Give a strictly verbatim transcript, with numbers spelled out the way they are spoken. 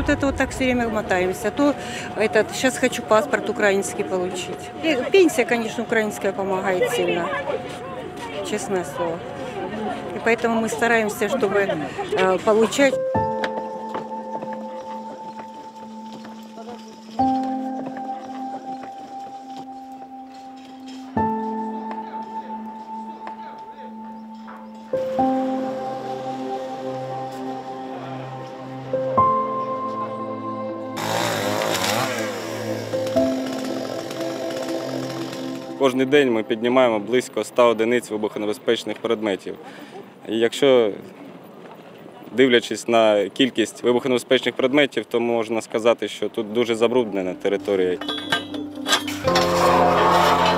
это вот так все время мотаемся. То этот, сейчас хочу паспорт украинский получить. И пенсия, конечно, украинская помогает сильно, честное слово. И поэтому мы стараемся, чтобы э, получать. Кожен день ми піднімаємо близько ста одиниць вибухонебезпечних предметів. І якщо, дивлячись на кількість вибухонебезпечних предметів, то можна сказати, що тут дуже забруднена територія.